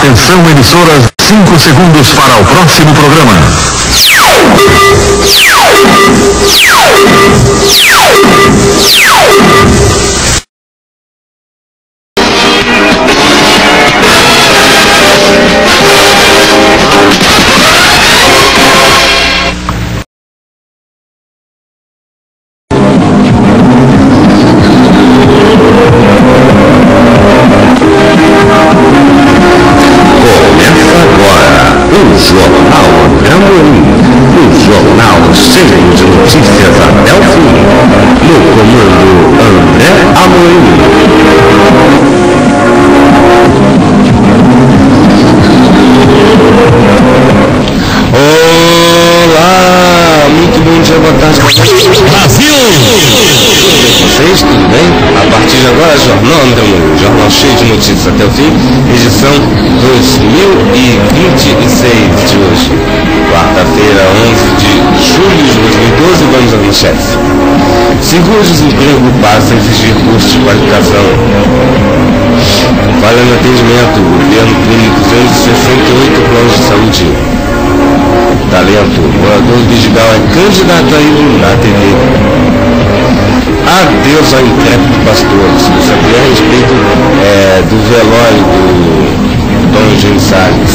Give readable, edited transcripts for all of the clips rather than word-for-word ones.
Atenção, emissoras, 5 segundos para o próximo programa. Jornal Amorim, o jornal cheio de notícias até o fim, no comando André Amorim. Olá, muito bom dia, boa tarde, Brasil! Vocês, tudo bem? A partir de agora, Jornal André Amorim, jornal cheio de notícias até o fim, edição 2026 de hoje, quarta-feira, 11 de julho de 2012, vamos às manchetes. Seguro-desemprego passa a exigir curso de qualificação. Falha no atendimento, o governo pune 268 planos de saúde. Talento, morador do Vidigal é candidato a ir na TV. Adeus ao intrépido pastor. Se você saber a respeito do velório do Dom Eugênio Salles.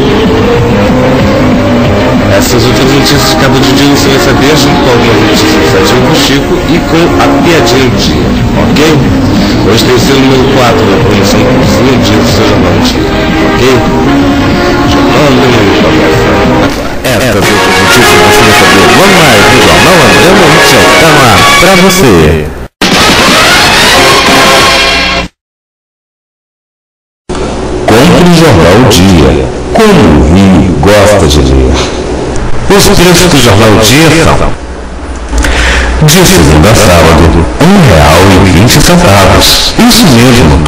Essas outras notícias de cabo de dia você vai saber junto com algumas notícias do Sadinho com o Chico e com a piadinha do dia, ok? Hoje tem sido o número 4 na promoção do dia do seu jornal do dia, ok? Jornal André Amorim começa agora. Essas outras notícias você vai saber logo mais no Jornal André Amorim, que está no ar pra você. Compre o Jornal Dia, como o Rio gosta de ler. Os preços do Jornal Dia são: de segunda a sábado, R$1,20. Isso mesmo,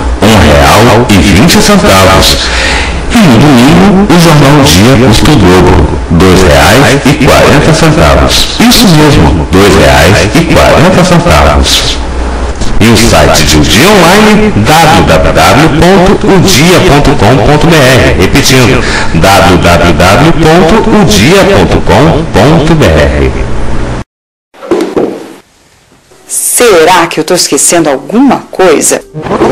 R$1,20. E no domingo, o Jornal Dia custa o dobro, R$2,40. Isso mesmo, R$2,40. E o site de O Dia Online, www.odia.com.br. Repetindo, www.odia.com.br. Será que eu estou esquecendo alguma coisa?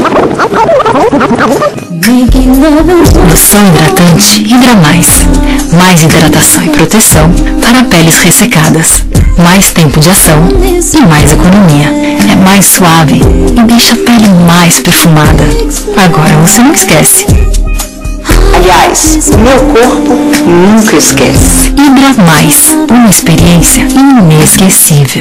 Loção hidratante Hidra Mais. Mais hidratação e proteção para peles ressecadas. Mais tempo de ação e mais economia. É mais suave e deixa a pele mais perfumada. Agora você não esquece. Aliás, meu corpo nunca esquece. Hidra Mais. Uma experiência inesquecível.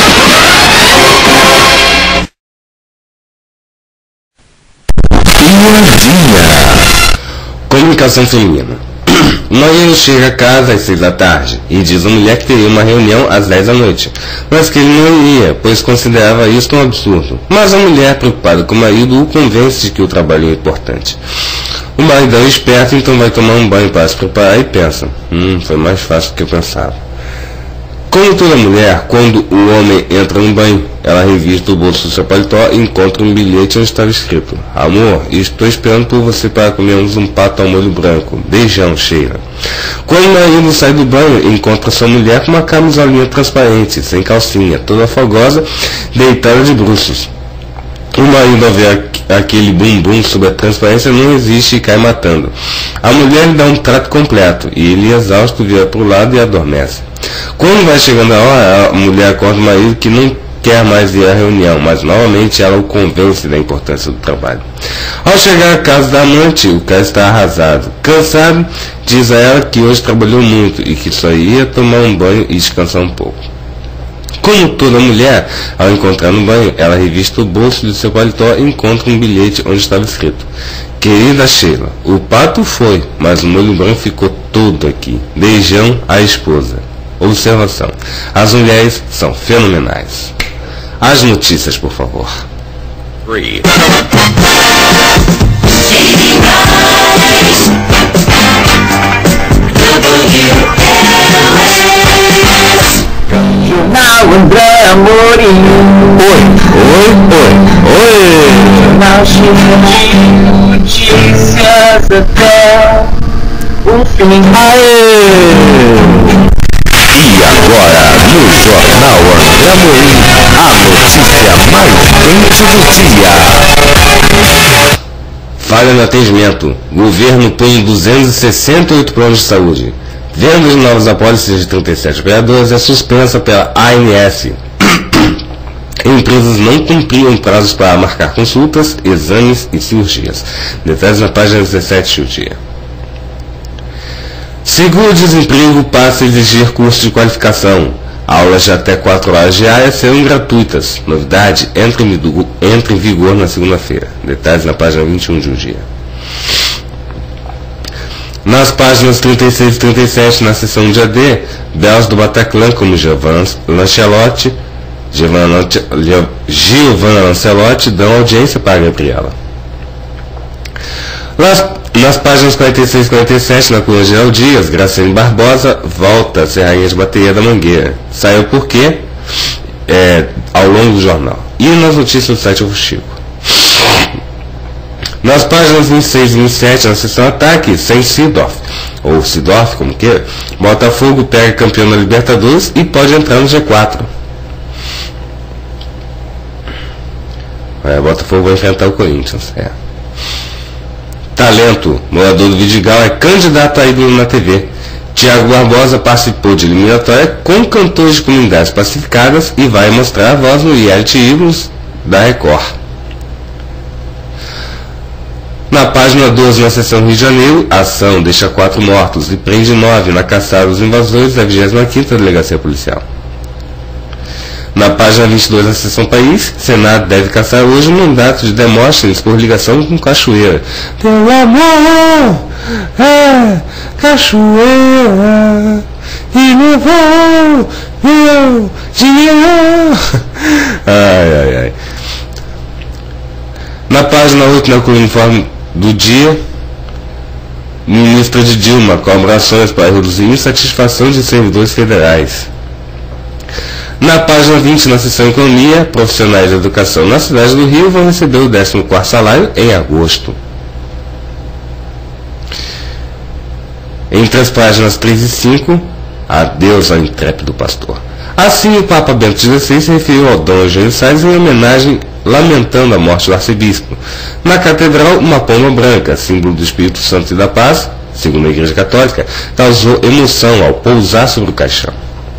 Comunicação feminina. Marido chega a casa às 6 da tarde e diz à mulher que teria uma reunião às 10 da noite, mas que ele não iria, pois considerava isso um absurdo. Mas a mulher, preocupada com o marido, o convence de que o trabalho é importante. O marido é esperto, então vai tomar um banho para se preparar e pensa: foi mais fácil do que eu pensava. Como toda mulher, quando o homem entra no banho, ela revista o bolso do seu paletó e encontra um bilhete onde estava escrito: amor, estou esperando por você para comermos um pato ao molho branco. Beijão, Sheila. Quando o marido sai do banho, encontra sua mulher com uma camisolinha transparente, sem calcinha, toda fogosa, deitada de bruços. O marido, ao ver aquele bumbum sob a transparência, não resiste e cai matando. A mulher lhe dá um trato completo e ele, exausto, vira para o lado e adormece. Quando vai chegando a hora, a mulher acorda o marido que não quer mais ir à reunião, mas novamente ela o convence da importância do trabalho. Ao chegar à casa da amante, o cara está arrasado. Cansado, diz a ela que hoje trabalhou muito e que só ia tomar um banho e descansar um pouco. Como toda mulher, ao encontrar no banho, ela revista o bolso de seu paletó e encontra um bilhete onde estava escrito: querida Sheila, o pato foi, mas o molho branco ficou todo aqui. Beijão, à esposa. Observação: as mulheres são fenomenais. As notícias, por favor. Jornal André Amorim. Oi. Jornal cheio de notícias até fim. E agora, no Jornal André Amorim, a notícia mais quente do dia. Falha no atendimento. Governo põe 268 planos de saúde. Venda de novas apólices de 37 operadoras é suspensa pela ANS. Empresas não cumpriam prazos para marcar consultas, exames e cirurgias. Detalhes na página 17 do dia. Seguro-desemprego passa a exigir curso de qualificação. Aulas de até 4 horas diárias serão gratuitas. Novidade entra em vigor na segunda-feira. Detalhes na página 21 do dia. Nas páginas 36 e 37, na seção de AD, belos do Bataclan como Giovanna Lancelotti dão audiência para Gabriela. Nas páginas 46 e 47, na coluna Geral Dias, Graciane Barbosa volta a ser rainha de bateria da Mangueira. Saiu por quê? Ao longo do jornal. E nas notícias do site O Chico. Nas páginas 26 e 27, na seção Ataque, sem Seedorf, ou Seedorf, como queira, Botafogo pega campeão da Libertadores e pode entrar no G4. Botafogo vai enfrentar o Corinthians. Talento. Morador do Vidigal é candidato a ídolo na TV. Tiago Barbosa participou de eliminatória com cantores de comunidades pacificadas e vai mostrar a voz no reality Ídolos da Record. Na página 12, na seção Rio de Janeiro, a ação deixa 4 mortos e prende 9 na caçada dos invasores da 25ª Delegacia Policial. Na página 22 da seção País, Senado deve caçar hoje um mandato de Demóstenes por ligação com Cachoeira. Pelo amor, Cachoeira, e levou meu dinheiro. Ai. Na página 8, na coluna Informe do dia, ministra de Dilma cobra ações para reduzir insatisfação de servidores federais. Na página 20, na seção Economia, profissionais de educação na cidade do Rio vão receber o 14º salário em agosto. Entre as páginas 3 e 5, adeus ao intrépido pastor. Assim, o Papa Bento XVI se referiu ao Dom Eugênio Salles em homenagem, lamentando a morte do arcebispo. Na catedral, uma pomba branca, símbolo do Espírito Santo e da Paz, segundo a Igreja Católica, causou emoção ao pousar sobre o caixão.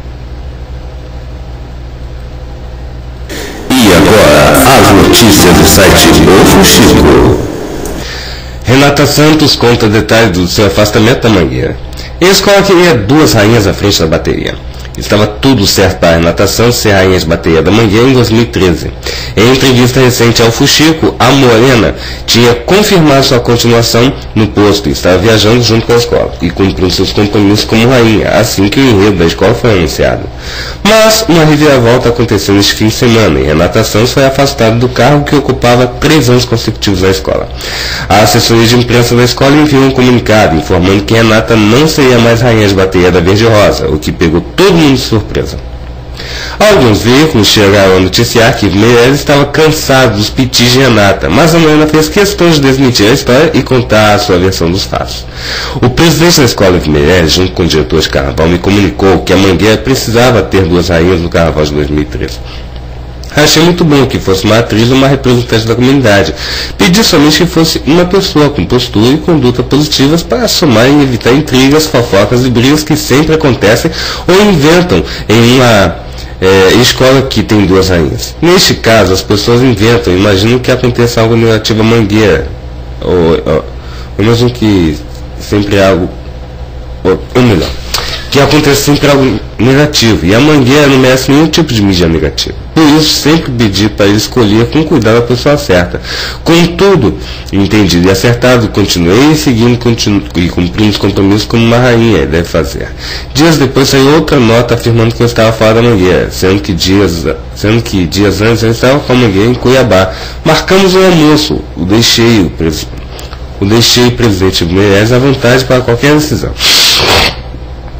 E agora, as notícias do site O Chico. Renata Santos conta detalhes do seu afastamento da Mangueira. A escola queria 2 rainhas à frente da bateria. Estava tudo certo para a Renata Santos ser rainha de bateria da Mangueira em 2013. Em entrevista recente ao Fuxico, a Morena tinha confirmado sua continuação no posto e estava viajando junto com a escola e cumprindo seus compromissos como rainha, assim que o enredo da escola foi anunciado. Mas uma reviravolta aconteceu neste fim de semana e Renata Santos foi afastada do cargo que ocupava 3 anos consecutivos na escola. A assessoria de imprensa da escola enviou um comunicado informando que Renata não seria mais rainha de bateria da Verde Rosa, o que pegou todo mundo de surpresa. Alguns veículos chegaram a noticiar que Meirelles estava cansado dos pitis de Renata, mas a Morena fez questão de desmentir a história e contar a sua versão dos fatos. O presidente da escola de Meirelles, junto com o diretor de carnaval, me comunicou que a Mangueira precisava ter 2 rainhas no carnaval de 2013. Achei muito bom que fosse uma atriz ou uma representante da comunidade. Pedi somente que fosse uma pessoa com postura e conduta positivas para somar e evitar intrigas, fofocas e brigas que sempre acontecem ou inventam em uma escola que tem 2 rainhas. Neste caso, as pessoas inventam, imaginam que aconteça algo negativo à Mangueira. Ou imagino que sempre é algo... Ou melhor, que acontece sempre algo negativo. E a Mangueira não merece nenhum tipo de mídia negativa. Por isso, sempre pedi para ele escolher com cuidado a pessoa certa. Contudo, entendido e acertado, continuei seguindo e cumprindo os compromissos como uma rainha deve fazer. Dias depois saiu outra nota afirmando que eu estava fora da Mangueira, sendo que dias antes eu estava com a Mangueira em Cuiabá. Marcamos um almoço, o deixei o presidente Meirelles à vontade para qualquer decisão.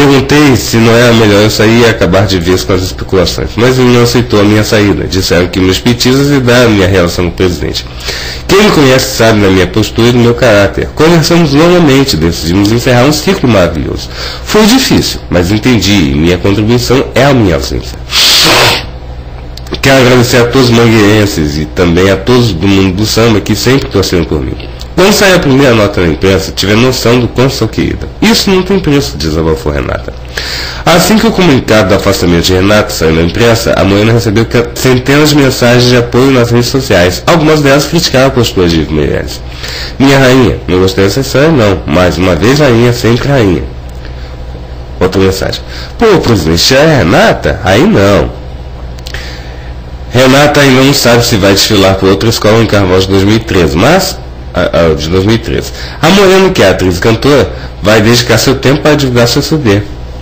Perguntei se não era melhor eu sair e acabar de vez com as especulações, mas ele não aceitou a minha saída. Disseram que meus petistas e da minha relação com o presidente. Quem me conhece sabe da minha postura e do meu caráter. Conversamos longamente, decidimos encerrar um ciclo maravilhoso. Foi difícil, mas entendi, e minha contribuição é a minha ausência. Quero agradecer a todos os mangueirenses e também a todos do mundo do samba que sempre torceram por mim. Quando sair a primeira nota na imprensa, tive a noção do quanto sou querida. Isso não tem preço, desabafou Renata. Assim que o comunicado do afastamento de Renata saiu na imprensa, a Moena recebeu centenas de mensagens de apoio nas redes sociais. Algumas delas criticaram a postura de Ivo Meirelles. Minha rainha, não gostei dessa história não, mas uma vez rainha, sempre rainha. Outra mensagem. Pô, presidente, é Renata? Aí não. Renata ainda não sabe se vai desfilar por outra escola em Carnaval de 2013, mas... de 2013. A Moreno, que é atriz e cantora, vai dedicar seu tempo para divulgar seu CD.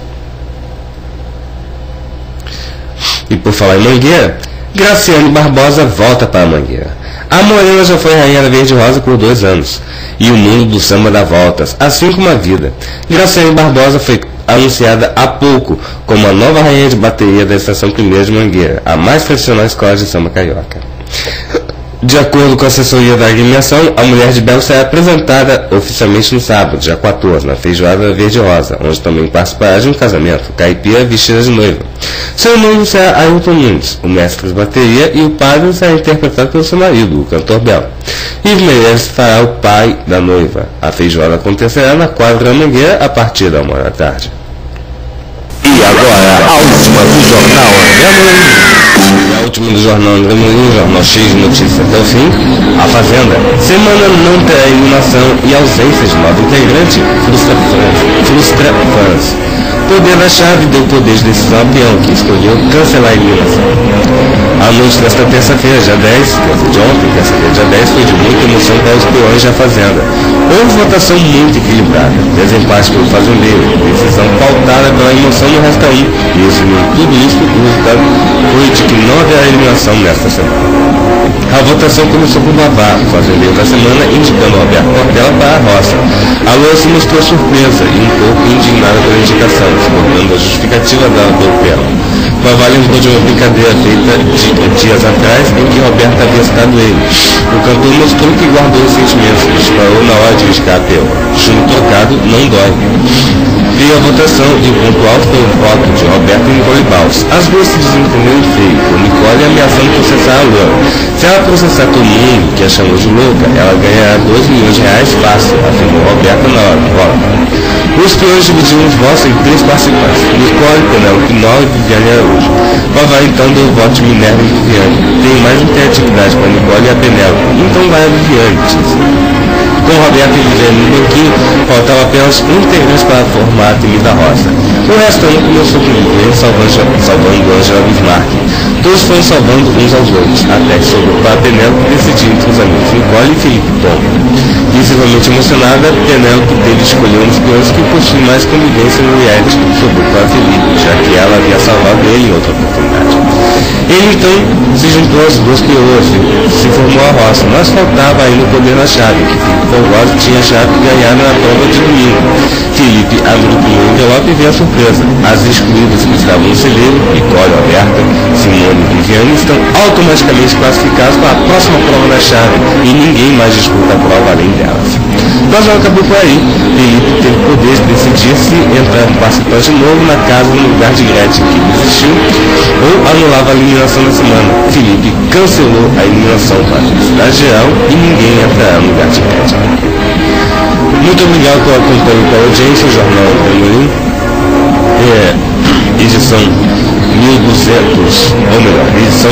E por falar em Mangueira, Graciane Barbosa volta para a Mangueira. A Morena já foi rainha da Verde Rosa por 2 anos, e o mundo do samba dá voltas, assim como a vida. Graciane Barbosa foi anunciada há pouco como a nova rainha de bateria da Estação 1ª de Mangueira, a mais tradicional escola de samba carioca. De acordo com a assessoria da agremiação, a Mulher de Belo será apresentada oficialmente no sábado, dia 14, na Feijoada Verde Rosa, onde também participará de um casamento, caipira vestida de noiva. Seu noivo será Ailton Nunes, o mestre de bateria, e o padre será interpretado pelo seu marido, o cantor Belo. Ivo Meirelles fará o pai da noiva. A feijoada acontecerá na quadra Mangueira a partir da 1h da tarde. E agora, a última do Jornal André Morim. A última do Jornal André Morim, jornal cheio de notícias até o fim. A Fazenda. Semana não terá eliminação e ausência de novo integrante frustra fãs. Poder da Chave deu poder de decisão ao peão, que escolheu cancelar a eliminação. A noite desta terça-feira, dia 10, de ontem, terça-feira, dia 10, foi de muita emoção para os peões da Fazenda. Houve votação muito equilibrada, desempate pelo fazendeiro, decisão pautada pela emoção no resta 1. E resumindo tudo isso, o resultado foi de que não haverá eliminação nesta semana. A votação começou com o Vavá, o fazendeiro da semana, indicando Roberto Portela para a roça. A Lua se mostrou surpresa e um pouco indignada pela indicação, discordando a justificativa dada pelo peão. Vavá lembrou de uma brincadeira feita dias atrás em que Roberto havia citado ele. O cantor mostrou que guardou os sentimentos e disparou na hora de indicar a peão. Chumbo trocado não dói. Veio a votação e o ponto alto foi o voto de Roberto e Nicole Baus. As duas se desentenderam feio, com Nicole ameaçando processar a Lua. Se ela processar todo mundo, que a chamou de louca, ela ganhará R$2 milhões fácil, afirmou Roberto na hora. Os peões dividiram os votos em 3 participantes: Nicole, Penélope Nova e Viviane Araújo. Vavá então deu o voto de Minerva e Viviane. Tem mais interatividade para a Nicole e a Penélope, então vai a Viviane, disse. Com Roberto e Viviane no banquinho, faltava apenas um integrante para formar a temida roça. O resto começou com Viviane salvando Angela Bismarck. Todos foram salvando uns aos outros, até que sobrou para a Penélope decidir entre os amigos Nicole e Felipe Tom. Visivelmente emocionada, Penélope teve de escolher um dos peões que possui mais convivência no reality, sobrou para Felipe, já que ela havia salvado ele em outra oportunidade. Ele então se juntou às duas peões e se formou a roça, mas faltava ainda o poder na chave, que Felipe Folgosi tinha a chave ganhada na prova de domingo. Felipe abriu o primeiro envelope e veio a surpresa. As excluídas que estavam no celeiro, Nicole, Alberta, Simone e Viviane, estão automaticamente classificadas para a próxima prova da chave e ninguém mais disputa a prova além delas. Mas não acabou por aí. Felipe teve o poder de decidir se entrar participante novo na casa no lugar de Gretchen, que desistiu, ou anulava a eliminação da semana. Felipe cancelou a eliminação para a felicidade geral e ninguém entrará no lugar de Gretchen. Muito obrigado pelo acompanho e pela audiência. O Jornal André Morim, edição 1200, ou melhor, edição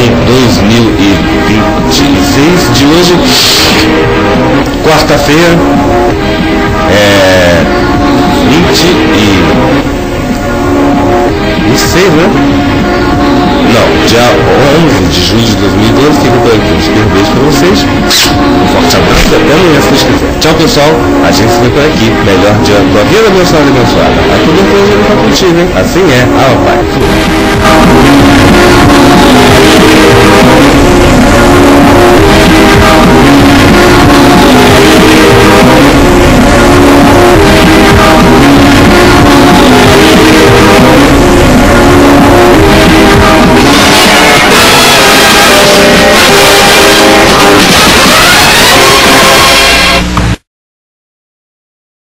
2026 de hoje, quarta-feira, 26, né? Não, dia 11 de julho de 2012, fica por aqui. Um beijo pra vocês, um forte abraço e até amanhã, se Deus quiser. Tchau, pessoal, a gente se vê por aqui. Melhor dia da tua vida, abençoada e abençoada. A tua depois ele tá contigo, hein? Assim é. Ah, pai.